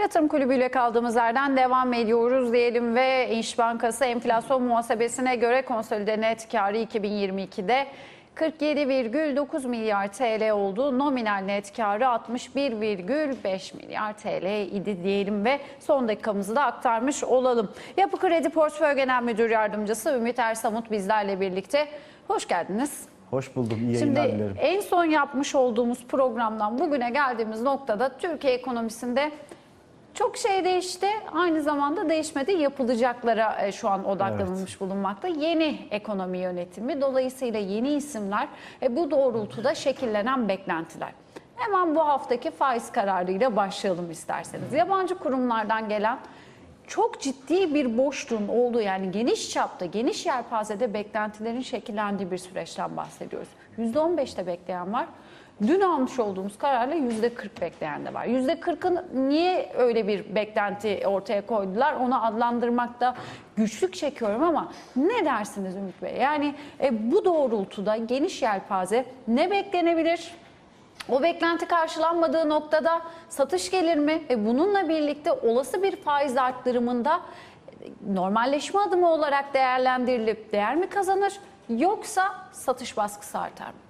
Yatırım kulübüyle kaldığımız yerden devam ediyoruz diyelim ve İş Bankası enflasyon muhasebesine göre konsolide net karı 2022'de 47,9 milyar TL oldu. Nominal net karı 61,5 milyar TL idi diyelim ve son dakikamızı da aktarmış olalım. Yapı Kredi Portföy Genel Müdür Yardımcısı Ümit Ersamut bizlerle birlikte. Hoş geldiniz. Hoş buldum. İyi yayınlar dilerim. Şimdi en son yapmış olduğumuz programdan bugüne geldiğimiz noktada Türkiye ekonomisinde çok şey değişti. Aynı zamanda değişmedi. Yapılacaklara şu an odaklanılmış bulunmakta. Yeni ekonomi yönetimi, dolayısıyla yeni isimler, bu doğrultuda şekillenen beklentiler. Hemen bu haftaki faiz kararıyla başlayalım isterseniz. Yabancı kurumlardan gelen çok ciddi bir boşluğun olduğu, yani geniş çapta, geniş yelpazede beklentilerin şekillendiği bir süreçten bahsediyoruz. %15'te bekleyen var. Dün almış olduğumuz kararla %40 bekleyen de var. %40'ın niye öyle bir beklenti ortaya koydular onu adlandırmakta güçlük çekiyorum ama ne dersiniz Ümit Bey? Yani bu doğrultuda geniş yelpaze ne beklenebilir? O beklenti karşılanmadığı noktada satış gelir mi? Bununla birlikte olası bir faiz arttırımında normalleşme adımı olarak değerlendirilip değer mi kazanır? Yoksa satış baskısı artar mı?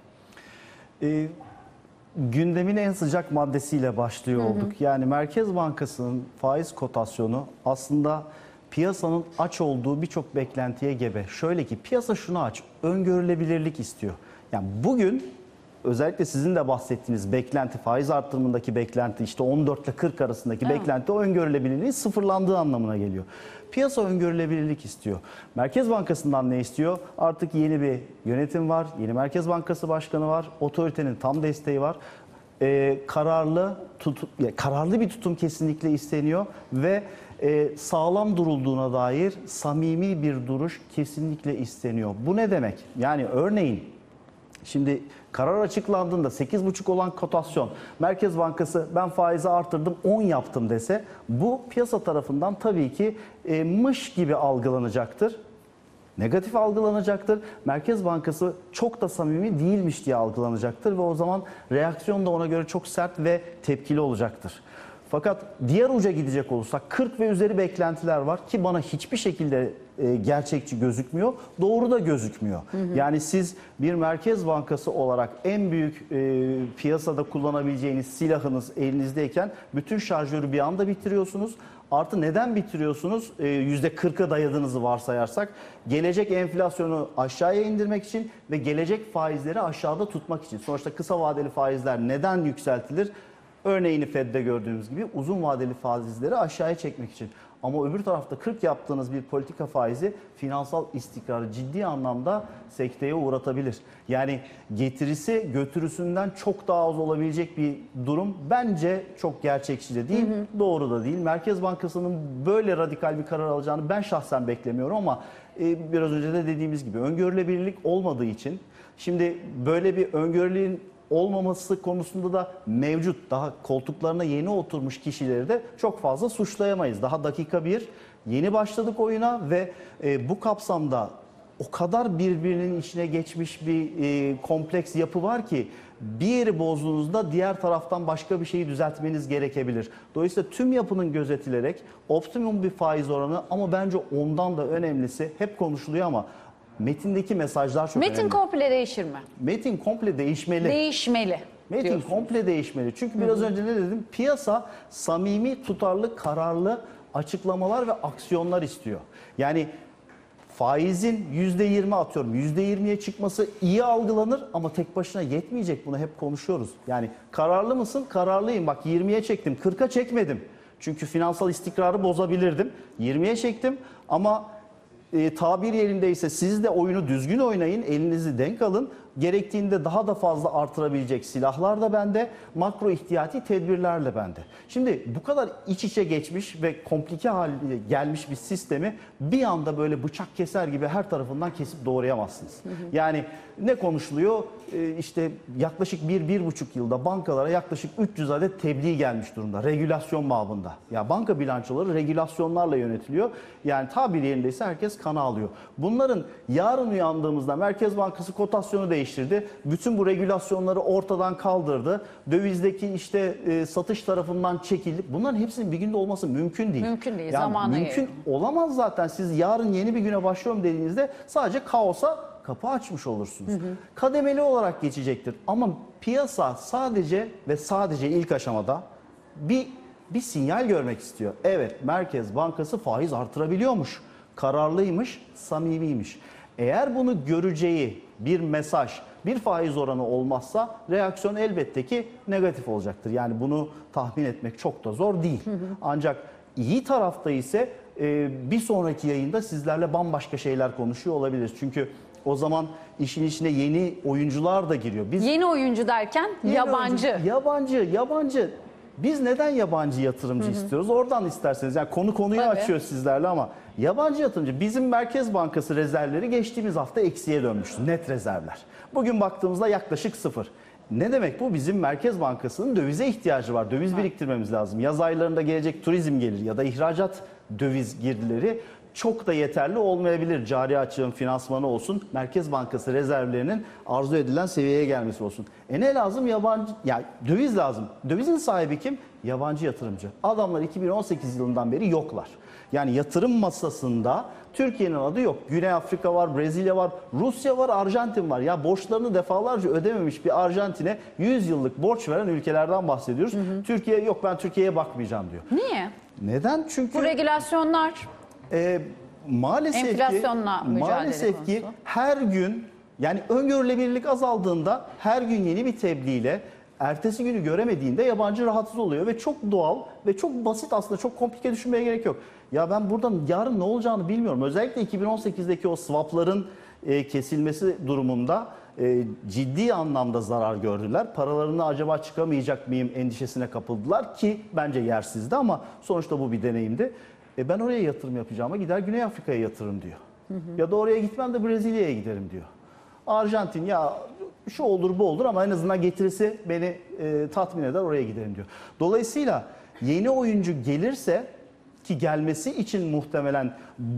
Gündemin en sıcak maddesiyle başlıyor olduk. Yani Merkez Bankası'nın faiz kotasyonu aslında piyasanın aç olduğu birçok beklentiye gebe. Şöyle ki piyasa şunu aç, öngörülebilirlik istiyor. Yani bugün özellikle sizin de bahsettiğiniz beklenti, faiz artırımındaki beklenti, işte 14 ile 40 arasındaki beklenti o öngörülebilirliğin sıfırlandığı anlamına geliyor. Piyasa öngörülebilirlik istiyor. Merkez Bankası'ndan ne istiyor? Artık yeni bir yönetim var, yeni Merkez Bankası Başkanı var, otoritenin tam desteği var. Kararlı bir tutum kesinlikle isteniyor ve sağlam durulduğuna dair samimi bir duruş kesinlikle isteniyor. Bu ne demek? Yani örneğin şimdi karar açıklandığında 8,5 olan kotasyon, Merkez Bankası ben faizi artırdım 10 yaptım dese bu piyasa tarafından tabii ki mış gibi algılanacaktır. Negatif algılanacaktır. Merkez Bankası çok da samimi değilmiş diye algılanacaktır ve o zaman reaksiyon da ona göre çok sert ve tepkili olacaktır. Fakat diğer uca gidecek olursak 40 ve üzeri beklentiler var ki bana hiçbir şekilde gerçekçi gözükmüyor, doğru da gözükmüyor. Yani siz bir Merkez Bankası olarak en büyük piyasada kullanabileceğiniz silahınız elinizdeyken bütün şarjörü bir anda bitiriyorsunuz. Artı neden bitiriyorsunuz? %40'a dayadığınızı varsayarsak gelecek enflasyonu aşağıya indirmek için ve gelecek faizleri aşağıda tutmak için. Sonuçta kısa vadeli faizler neden yükseltilir? Örneğini Fed'de gördüğümüz gibi uzun vadeli faizleri aşağıya çekmek için. Ama öbür tarafta 40 yaptığınız bir politika faizi finansal istikrarı ciddi anlamda sekteye uğratabilir. Yani getirisi götürüsünden çok daha az olabilecek bir durum bence çok gerçekçi de değil, doğru da değil. Merkez Bankası'nın böyle radikal bir karar alacağını ben şahsen beklemiyorum ama biraz önce de dediğimiz gibi öngörülebilirlik olmadığı için şimdi böyle bir öngörülüğün olmaması konusunda da mevcut daha koltuklarına yeni oturmuş kişileri de çok fazla suçlayamayız. Daha dakika bir yeni başladık oyuna ve bu kapsamda o kadar birbirinin içine geçmiş bir kompleks yapı var ki bir yeri bozduğunuzda diğer taraftan başka bir şeyi düzeltmeniz gerekebilir. Dolayısıyla tüm yapının gözetilerek optimum bir faiz oranı ama bence ondan da önemlisi hep konuşuluyor ama metindeki mesajlar çok önemli. Metin komple değişir mi? Metin komple değişmeli. Değişmeli. Metin diyorsunuz. komple değişmeli. Çünkü biraz önce ne dedim? Piyasa samimi, tutarlı, kararlı açıklamalar ve aksiyonlar istiyor. Yani faizin %20 atıyorum. %20'ye çıkması iyi algılanır ama tek başına yetmeyecek. Bunu hep konuşuyoruz. Yani kararlı mısın? Kararlıyım. Bak 20'ye çektim. 40'a çekmedim. Çünkü finansal istikrarı bozabilirdim. 20'ye çektim ama tabir yerindeyse siz de oyunu düzgün oynayın, elinizi denk alın. Gerektiğinde daha da fazla artırabilecek silahlar da bende, makro ihtiyati tedbirler de bende. Şimdi bu kadar iç içe geçmiş ve komplike haline gelmiş bir sistemi bir anda böyle bıçak keser gibi her tarafından kesip doğrayamazsınız. Yani ne konuşuluyor? İşte yaklaşık 1-1,5 yılda bankalara yaklaşık 300 adet tebliğ gelmiş durumda. Regülasyon babında. Ya banka bilançoları regülasyonlarla yönetiliyor. Yani tabir yerindeyse herkes kana alıyor. Bunların yarın uyandığımızda Merkez Bankası kotasyonu değiştirdi. Bütün bu regülasyonları ortadan kaldırdı. Dövizdeki işte satış tarafından çekildi. Bunların hepsinin bir günde olması mümkün değil. Mümkün değil. Yani Zamana mümkün yayılıyor. olamaz zaten. Siz yarın yeni bir güne başlıyorum dediğinizde sadece kaosa kapı açmış olursunuz. Kademeli olarak geçecektir. Ama piyasa sadece ve sadece ilk aşamada bir sinyal görmek istiyor. Evet, Merkez Bankası faiz artırabiliyormuş. Kararlıymış, samimiymiş. Eğer bunu göreceği bir mesaj, bir faiz oranı olmazsa reaksiyon elbette ki negatif olacaktır. Yani bunu tahmin etmek çok da zor değil. Ancak iyi tarafta ise bir sonraki yayında sizlerle bambaşka şeyler konuşuyor olabiliriz. Çünkü o zaman işin içine yeni oyuncular da giriyor. Yeni oyuncu derken Yeni yabancı. Yabancı. Biz neden yabancı yatırımcı istiyoruz? Oradan isterseniz. Yani konuyu Tabii. açıyor sizlerle ama yabancı yatırımcı. Bizim Merkez Bankası rezervleri geçtiğimiz hafta eksiye dönmüştü. Net rezervler. Bugün baktığımızda yaklaşık 0. Ne demek bu? Bizim Merkez Bankası'nın dövize ihtiyacı var. Döviz biriktirmemiz lazım. Yaz aylarında gelecek turizm gelir ya da ihracat döviz girdileri çok da yeterli olmayabilir. Cari açığın finansmanı olsun, Merkez Bankası rezervlerinin arzu edilen seviyeye gelmesi olsun. Ne lazım? Döviz lazım. Dövizin sahibi kim? Yabancı yatırımcı. Adamlar 2018 yılından beri yoklar. Yani yatırım masasında Türkiye'nin adı yok. Güney Afrika var, Brezilya var, Rusya var, Arjantin var. Ya borçlarını defalarca ödememiş bir Arjantin'e 100 yıllık borç veren ülkelerden bahsediyoruz. Türkiye yok, ben Türkiye'ye bakmayacağım diyor. Niye? Neden? Çünkü Bu regülasyonlar maalesef enflasyonla mücadele ki konusu. her gün, yani öngörülebilirlik azaldığında her gün yeni bir tebliğle ertesi günü göremediğinde yabancı rahatsız oluyor ve çok doğal ve çok basit, aslında çok komplike düşünmeye gerek yok. Ya ben buradan yarın ne olacağını bilmiyorum. Özellikle 2018'deki o swapların kesilmesi durumunda ciddi anlamda zarar gördüler. Paralarını acaba çıkamayacak mıyım endişesine kapıldılar ki bence yersizdi ama sonuçta bu bir deneyimdi. Ben oraya yatırım yapacağıma gider Güney Afrika'ya yatırım diyor. Ya da oraya gitmem de Brezilya'ya giderim diyor. Arjantin ya şu olur bu olur ama en azından getirisi beni tatmin eder, oraya giderim diyor. Dolayısıyla yeni oyuncu gelirse, ki gelmesi için muhtemelen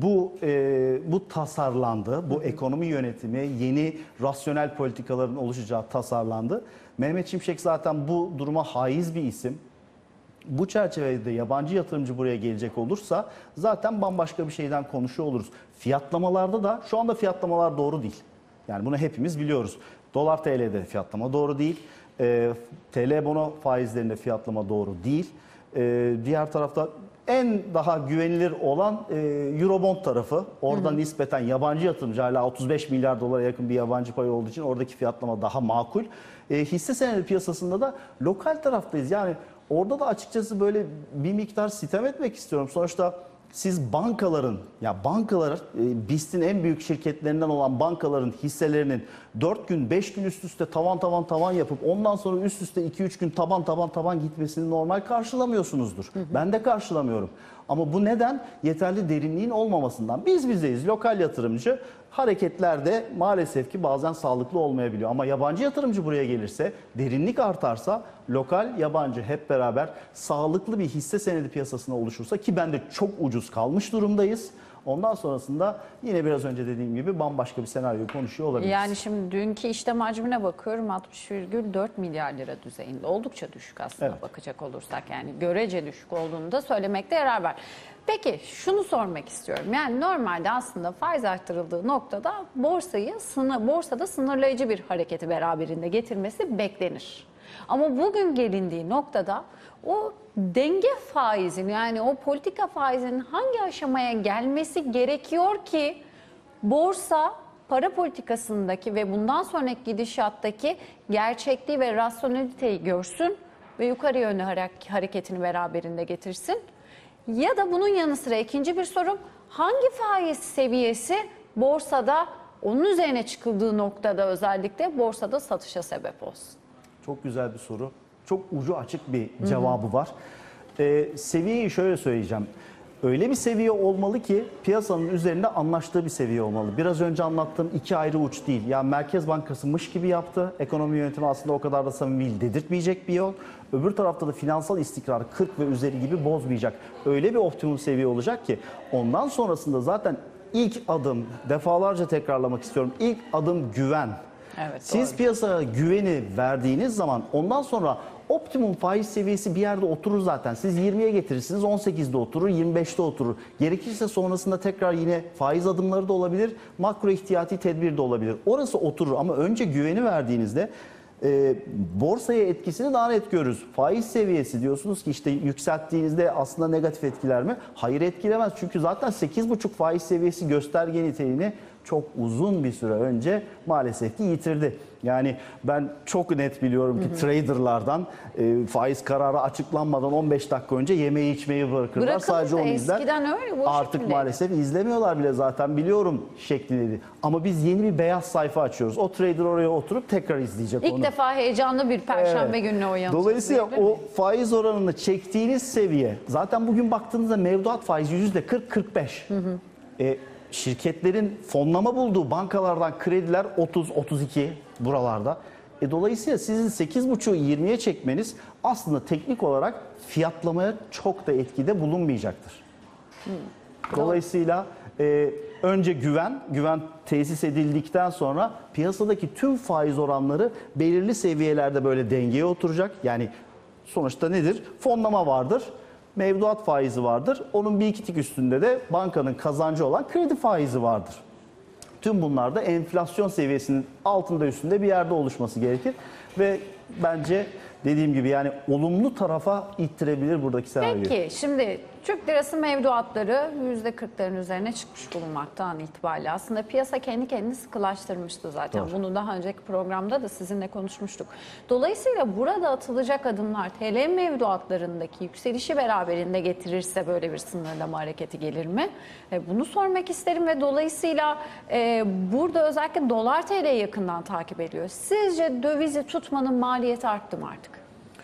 bu tasarlandı. Bu ekonomi yönetimi, yeni rasyonel politikaların oluşacağı tasarlandı. Mehmet Şimşek zaten bu duruma haiz bir isim. Bu çerçevede yabancı yatırımcı buraya gelecek olursa zaten bambaşka bir şeyden konuşuyor oluruz. Fiyatlamalarda da şu anda fiyatlamalar doğru değil. Yani bunu hepimiz biliyoruz. Dolar TL'de fiyatlama doğru değil. TL bono faizlerinde fiyatlama doğru değil. Diğer tarafta en daha güvenilir olan Eurobond tarafı. Orada nispeten yabancı yatırımcı, hala 35 milyar dolara yakın bir yabancı payı olduğu için oradaki fiyatlama daha makul. Hisse senedi piyasasında da lokal taraftayız. Yani orada da açıkçası böyle bir miktar sitem etmek istiyorum. Sonuçta siz bankaların, BIST'in en büyük şirketlerinden olan bankaların hisselerinin 4 gün 5 gün üst üste tavan yapıp ondan sonra üst üste 2-3 gün taban gitmesini normal karşılamıyorsunuzdur. Ben de karşılamıyorum. Ama bu neden? Yeterli derinliğin olmamasından. Biz bizdeyiz. Lokal yatırımcı hareketlerde maalesef ki bazen sağlıklı olmayabiliyor. Ama yabancı yatırımcı buraya gelirse, derinlik artarsa, lokal yabancı hep beraber sağlıklı bir hisse senedi piyasasına oluşursa, ki bence çok ucuz kalmış durumdayız. Ondan sonrasında yine biraz önce dediğim gibi bambaşka bir senaryo konuşuyor olabiliriz. Yani şimdi dünkü işlem hacmine bakıyorum, 60,4 milyar lira düzeyinde. Oldukça düşük aslında, Evet. bakacak olursak, yani görece düşük olduğunu da söylemekte yarar var. Peki şunu sormak istiyorum. Yani normalde aslında faiz arttırıldığı noktada borsada sınırlayıcı bir hareketi beraberinde getirmesi beklenir. Ama bugün gelindiği noktada o denge faizin, yani o politika faizinin hangi aşamaya gelmesi gerekiyor ki borsa para politikasındaki ve bundan sonraki gidişattaki gerçekliği ve rasyoneliteyi görsün ve yukarı yönlü hareketini beraberinde getirsin? Ya da bunun yanı sıra ikinci bir sorum, hangi faiz seviyesi borsada, onun üzerine çıkıldığı noktada özellikle borsada satışa sebep olsun? Çok güzel bir soru. Çok ucu açık bir cevabı var. Seviyeyi şöyle söyleyeceğim. Öyle bir seviye olmalı ki piyasanın üzerinde anlaştığı bir seviye olmalı. Biraz önce anlattığım iki ayrı uç değil. Yani Merkez Bankası mış gibi yaptı. Ekonomi yönetimi aslında o kadar da samimi değil, dedirtmeyecek bir yol. Öbür tarafta da finansal istikrar 40 ve üzeri gibi bozmayacak. Öyle bir optimum seviye olacak ki ondan sonrasında zaten ilk adım, defalarca tekrarlamak istiyorum. İlk adım güven. Evet, Siz doğru. piyasaya güveni verdiğiniz zaman ondan sonra optimum faiz seviyesi bir yerde oturur zaten. Siz 20'ye getirirsiniz, 18'de oturur, 25'te oturur. Gerekirse sonrasında tekrar yine faiz adımları da olabilir, makro ihtiyati tedbir de olabilir. Orası oturur ama önce güveni verdiğinizde borsaya etkisini daha net görürüz. Faiz seviyesi diyorsunuz ki işte yükselttiğinizde aslında negatif etkiler mi? Hayır, etkilemez. Çünkü zaten 8,5 faiz seviyesi gösterge niteliğini çok uzun bir süre önce maalesef ki yitirdi. Yani ben çok net biliyorum ki traderlardan faiz kararı açıklanmadan 15 dakika önce yemeği içmeyi bırakırlar. Bırakılır Sadece da onu izler. eskiden öyle, bu Artık şekilde. maalesef izlemiyorlar bile, zaten biliyorum şeklindeydi. Ama biz yeni bir beyaz sayfa açıyoruz. O trader oraya oturup tekrar izleyecek onu. İlk defa heyecanlı bir perşembe Evet. gününe uyanacağız. Dolayısıyla diyebilir o miyiz? faiz oranını çektiğiniz seviye, zaten bugün baktığınızda mevduat faizi %40-45. Şirketlerin fonlama bulduğu bankalardan krediler 30-32 buralarda. Dolayısıyla sizin 8,5'u 20'ye çekmeniz aslında teknik olarak fiyatlamaya çok da etkide bulunmayacaktır. Dolayısıyla önce güven tesis edildikten sonra piyasadaki tüm faiz oranları belirli seviyelerde böyle dengeye oturacak. Yani sonuçta nedir? Fonlama vardır, mevduat faizi vardır. Onun bir iki tık üstünde de bankanın kazancı olan kredi faizi vardır. Tüm bunlar da enflasyon seviyesinin altında üstünde bir yerde oluşması gerekir. Ve bence dediğim gibi yani olumlu tarafa ittirebilir buradaki senaryo. Peki şimdi Türk lirası mevduatları %40'ların üzerine çıkmış bulunmakta an itibariyle. Aslında piyasa kendi kendini sıkılaştırmıştı zaten. Doğru. Bunu daha önceki programda da sizinle konuşmuştuk. Dolayısıyla burada atılacak adımlar TL mevduatlarındaki yükselişi beraberinde getirirse böyle bir sınırlama hareketi gelir mi? Bunu sormak isterim ve dolayısıyla burada özellikle dolar TL'yi yakından takip ediyor. Sizce dövizi tutmanın maliyeti arttı mı artık?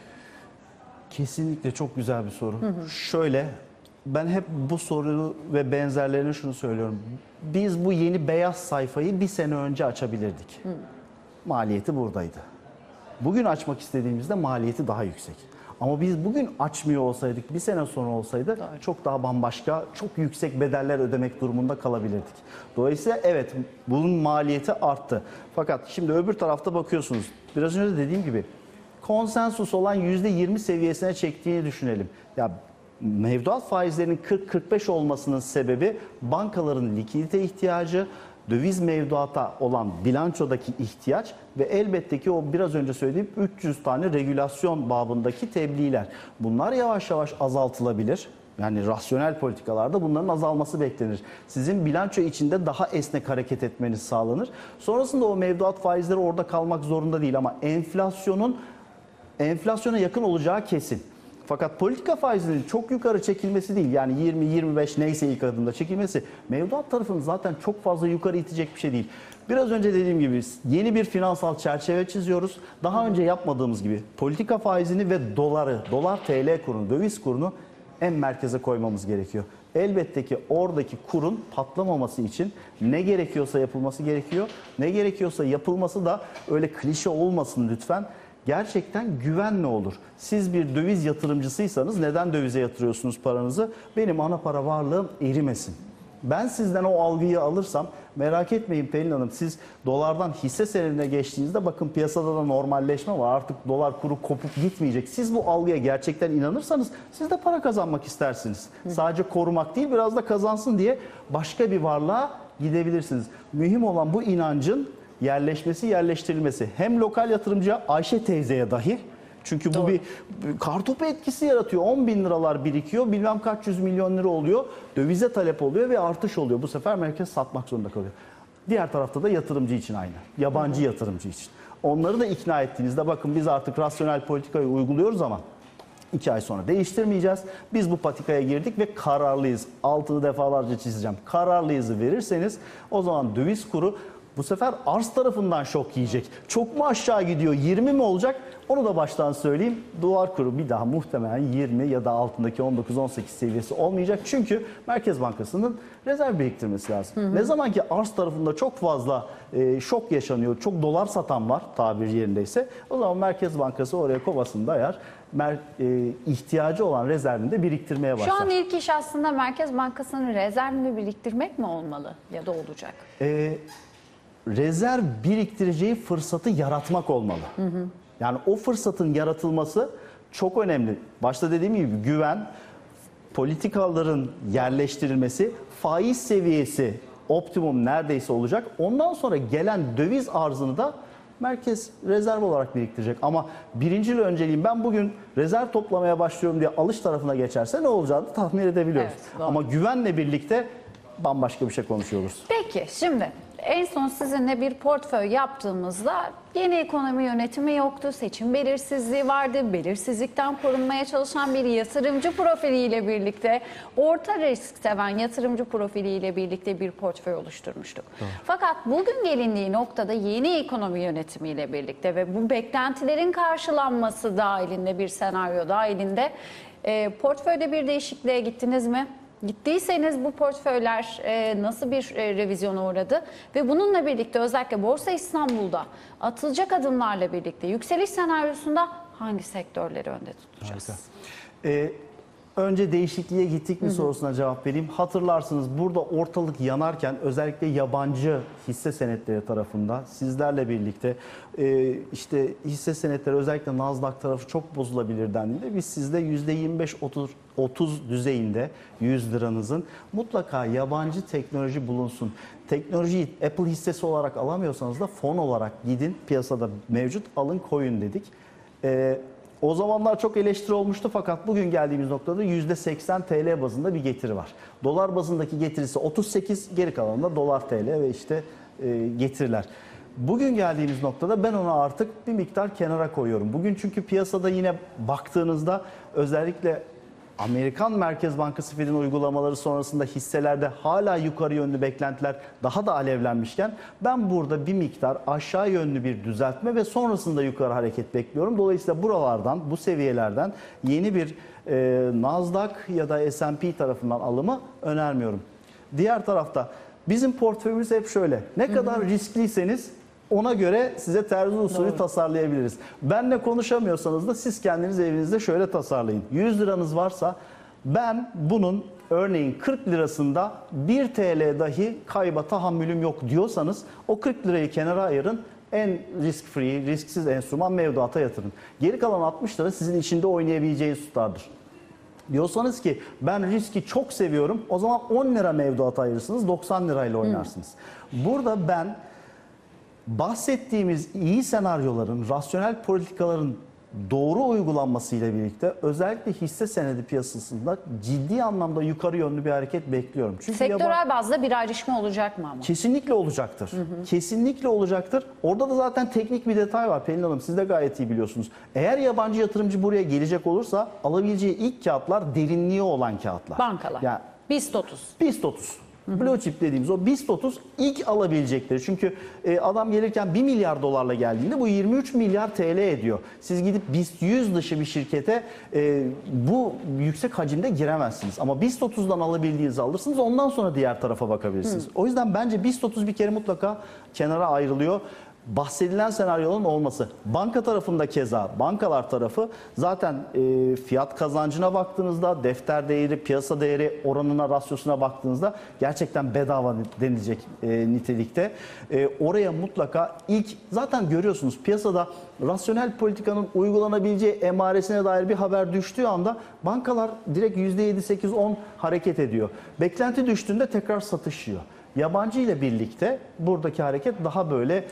Kesinlikle çok güzel bir soru. Şöyle, ben hep bu soru ve benzerlerine şunu söylüyorum. Biz bu yeni beyaz sayfayı bir sene önce açabilirdik. Maliyeti buradaydı. Bugün açmak istediğimizde maliyeti daha yüksek. Ama biz bugün açmıyor olsaydık, bir sene sonra olsaydı çok daha bambaşka, çok yüksek bedeller ödemek durumunda kalabilirdik. Dolayısıyla evet, bunun maliyeti arttı. Fakat şimdi öbür tarafta bakıyorsunuz. Biraz önce dediğim gibi konsensus olan %20 seviyesine çektiğini düşünelim. Ya mevduat faizlerinin 40-45 olmasının sebebi bankaların likidite ihtiyacı, döviz mevduata olan bilançodaki ihtiyaç ve elbette ki o biraz önce söylediğim 300 tane regülasyon babındaki tebliğler. Bunlar yavaş yavaş azaltılabilir. Yani rasyonel politikalarda bunların azalması beklenir. Sizin bilanço içinde daha esnek hareket etmeniz sağlanır. Sonrasında o mevduat faizleri orada kalmak zorunda değil ama enflasyona yakın olacağı kesin. Fakat politika faizinin çok yukarı çekilmesi değil, yani 20-25 neyse ilk adımda çekilmesi mevduat tarafını zaten çok fazla yukarı itecek bir şey değil. Biraz önce dediğim gibi yeni bir finansal çerçeve çiziyoruz. Daha önce yapmadığımız gibi politika faizini ve dolar TL kurunu, döviz kurunu en merkeze koymamız gerekiyor. Elbette ki oradaki kurun patlamaması için ne gerekiyorsa yapılması gerekiyor. Ne gerekiyorsa yapılması da öyle klişe olmasın lütfen. Gerçekten güvenle olur. Siz bir döviz yatırımcısıysanız neden dövize yatırıyorsunuz paranızı? Benim ana para varlığım erimesin. Ben sizden o algıyı alırsam, merak etmeyin Pelin Hanım, siz dolardan hisse senedine geçtiğinizde bakın piyasada da normalleşme var. Artık dolar kuru kopup gitmeyecek. Siz bu algıya gerçekten inanırsanız siz de para kazanmak istersiniz. Sadece korumak değil, biraz da kazansın diye başka bir varlığa gidebilirsiniz. Mühim olan bu inancın yerleşmesi, yerleştirilmesi. Hem lokal yatırımcıya, Ayşe teyzeye dahi. Çünkü bu bir kartopu etkisi yaratıyor. 10 bin liralar birikiyor, bilmem kaç yüz milyon lira oluyor. Dövize talep oluyor ve artış oluyor. Bu sefer merkez satmak zorunda kalıyor. Diğer tarafta da yatırımcı için aynı. Yabancı yatırımcı için. Onları da ikna ettiğinizde bakın biz artık rasyonel politikayı uyguluyoruz ama 2 ay sonra değiştirmeyeceğiz. Biz bu patikaya girdik ve kararlıyız. Altını defalarca çizeceğim. Kararlıyızı verirseniz o zaman döviz kuru Bu sefer arz tarafından şok yiyecek. Çok mu aşağı gidiyor? 20 mi olacak? Onu da baştan söyleyeyim. Duvar kuru bir daha muhtemelen 20 ya da altındaki 19-18 seviyesi olmayacak. Çünkü Merkez Bankası'nın rezerv biriktirmesi lazım. Ne zaman ki arz tarafında çok fazla şok yaşanıyor, çok dolar satan var tabir yerindeyse, o zaman Merkez Bankası oraya kovasını dayar. İhtiyacı olan rezervini de biriktirmeye başlar. Şu an ilk iş aslında Merkez Bankası'nın rezervini biriktirmek mi olmalı ya da olacak? Rezerv biriktireceği fırsatı yaratmak olmalı. Yani o fırsatın yaratılması çok önemli. Başta dediğim gibi güven, politikaların yerleştirilmesi, faiz seviyesi optimum neredeyse olacak. Ondan sonra gelen döviz arzını da merkez rezerv olarak biriktirecek. Ama birincil önceliğim, ben bugün rezerv toplamaya başlıyorum diye alış tarafına geçerse ne olacağını tahmin edebiliyoruz. Evet, doğru. Ama güvenle birlikte bambaşka bir şey konuşuyoruz. Peki şimdi en son sizinle bir portföy yaptığımızda yeni ekonomi yönetimi yoktu, seçim belirsizliği vardı, belirsizlikten korunmaya çalışan bir yatırımcı profiliyle birlikte, orta risk seven yatırımcı profiliyle birlikte bir portföy oluşturmuştuk. Doğru. Fakat bugün gelindiği noktada yeni ekonomi yönetimiyle birlikte ve bu beklentilerin karşılanması dahilinde bir senaryo dahilinde portföyde bir değişikliğe gittiniz mi? Gittiyseniz bu portföyler nasıl bir revizyona uğradı ve bununla birlikte özellikle Borsa İstanbul'da atılacak adımlarla birlikte yükseliş senaryosunda hangi sektörleri önde tutacağız? Önce değişikliğe gittik mi sorusuna cevap vereyim. Hatırlarsınız, burada ortalık yanarken özellikle yabancı hisse senetleri tarafında sizlerle birlikte işte hisse senetleri özellikle Nasdaq tarafı çok bozulabilir dendiğinde biz sizde %25-30 düzeyinde 100 liranızın mutlaka yabancı teknoloji bulunsun. Teknolojiyi Apple hissesi olarak alamıyorsanız da fon olarak gidin, piyasada mevcut, alın koyun dedik. O zamanlar çok eleştiri olmuştu fakat bugün geldiğimiz noktada %80 TL bazında bir getiri var. Dolar bazındaki getirisi 38, geri kalanında dolar TL ve işte getiriler. Bugün geldiğimiz noktada ben onu artık bir miktar kenara koyuyorum. Bugün çünkü piyasada yine baktığınızda özellikle Amerikan Merkez Bankası Fed'in uygulamaları sonrasında hisselerde hala yukarı yönlü beklentiler daha da alevlenmişken ben burada bir miktar aşağı yönlü bir düzeltme ve sonrasında yukarı hareket bekliyorum. Dolayısıyla buralardan, bu seviyelerden yeni bir Nasdaq ya da S&P tarafından alımı önermiyorum. Diğer tarafta bizim portföyümüz hep şöyle. Ne kadar riskliyseniz ona göre size terzi usulü tasarlayabiliriz. Benle konuşamıyorsanız da siz kendiniz evinizde şöyle tasarlayın. 100 liranız varsa ben bunun örneğin 40 lirasında 1 TL dahi kayba tahammülüm yok diyorsanız o 40 lirayı kenara ayırın. En risk free, risksiz enstrüman mevduata yatırın. Geri kalan 60 lira sizin içinde oynayabileceğiniz tutardır. Diyorsanız ki ben riski çok seviyorum, o zaman 10 lira mevduata ayırırsınız, 90 lirayla oynarsınız. Burada ben bahsettiğimiz iyi senaryoların, rasyonel politikaların doğru uygulanmasıyla birlikte özellikle hisse senedi piyasasında ciddi anlamda yukarı yönlü bir hareket bekliyorum. Çünkü Sektörel bazda bir ayrışma olacak mı ama? Kesinlikle olacaktır. Kesinlikle olacaktır. Orada da zaten teknik bir detay var Pelin Hanım. Siz de gayet iyi biliyorsunuz. Eğer yabancı yatırımcı buraya gelecek olursa alabileceği ilk kağıtlar derinliği olan kağıtlar. Bankalar. Yani BIST 30. BIST 30. Blue chip dediğimiz o BIST 30 ilk alabilecekleri. Çünkü adam gelirken 1 milyar dolarla geldiğinde bu 23 milyar TL ediyor. Siz gidip BIST 100 dışı bir şirkete bu yüksek hacimde giremezsiniz. Ama BIST 30'dan alabildiğinizi alırsınız, ondan sonra diğer tarafa bakabilirsiniz. O yüzden bence BIST 30 bir kere mutlaka kenara ayrılıyor. Bahsedilen senaryoların olması. Banka tarafında keza, bankalar tarafı zaten fiyat kazancına baktığınızda, defter değeri, piyasa değeri oranına, rasyosuna baktığınızda gerçekten bedava denilecek nitelikte. Oraya mutlaka ilk, zaten görüyorsunuz piyasada rasyonel politikanın uygulanabileceği emaresine dair bir haber düştüğü anda bankalar direkt %7, 8, 10 hareket ediyor. Beklenti düştüğünde tekrar satış yiyor. Yabancı ile birlikte buradaki hareket daha böyle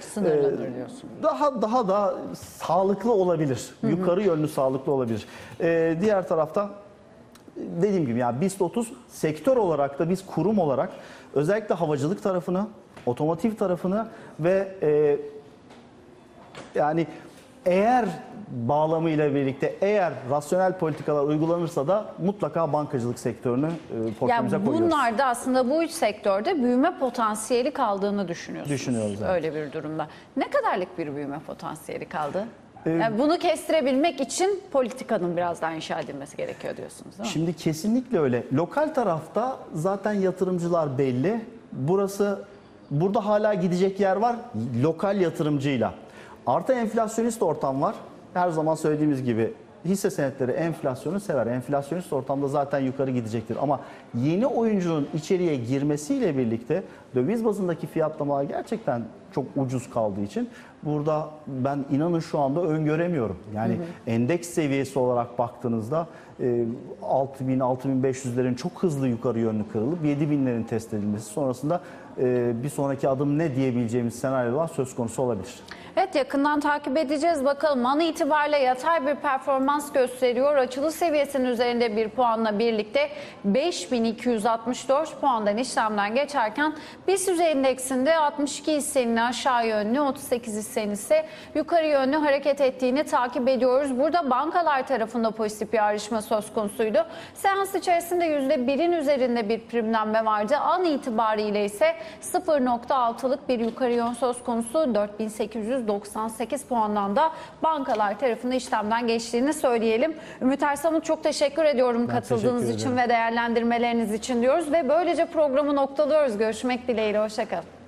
daha sağlıklı olabilir. Yukarı yönlü sağlıklı olabilir. Diğer tarafta dediğim gibi ya BIST 30 sektör olarak da biz kurum olarak özellikle havacılık tarafını, otomotiv tarafını ve yani eğer bağlamıyla birlikte eğer rasyonel politikalar uygulanırsa da mutlaka bankacılık sektörünü portföyümüze Yani koyuyoruz. bunlar da aslında bu üç sektörde büyüme potansiyeli kaldığını düşünüyorsunuz. Düşünüyoruz, evet. Öyle bir durumda. Ne kadarlık bir büyüme potansiyeli kaldı? Yani bunu kestirebilmek için politikanın biraz daha inşa edilmesi gerekiyor diyorsunuz, değil mi? Şimdi kesinlikle öyle. Lokal tarafta zaten yatırımcılar belli. Burada hala gidecek yer var lokal yatırımcıyla. Artı enflasyonist ortam var. Her zaman söylediğimiz gibi hisse senetleri enflasyonu sever. Enflasyonist ortamda zaten yukarı gidecektir. Ama yeni oyuncunun içeriye girmesiyle birlikte döviz bazındaki fiyatlamalar gerçekten çok ucuz kaldığı için burada ben inanın şu anda öngöremiyorum. Yani endeks seviyesi olarak baktığınızda 6.000-6.500'lerin çok hızlı yukarı yönlü kırılıp 7.000'lerin test edilmesi sonrasında bir sonraki adım ne diyebileceğimiz senaryolar söz konusu olabilir. Evet, yakından takip edeceğiz. Bakalım an itibariyle yatay bir performans gösteriyor. Açılı seviyesinin üzerinde bir puanla birlikte 5264 puandan işlemden geçerken BIST endeksinde 62 hissenin aşağı yönlü, 38 hissenin ise yukarı yönlü hareket ettiğini takip ediyoruz. Burada bankalar tarafında pozitif bir ayrışma söz konusuydu. Seans içerisinde %1'in üzerinde bir primlenme vardı. An itibariyle ise 0.6'lık bir yukarı yön söz konusu. 4898 puandan da bankalar tarafında işlemden geçtiğini söyleyelim. Ümit Ersamut, çok teşekkür ediyorum katıldığınız için ve değerlendirmeleriniz için diyoruz ve böylece programı noktalıyoruz. Görüşmek dileğiyle, hoşça kalın.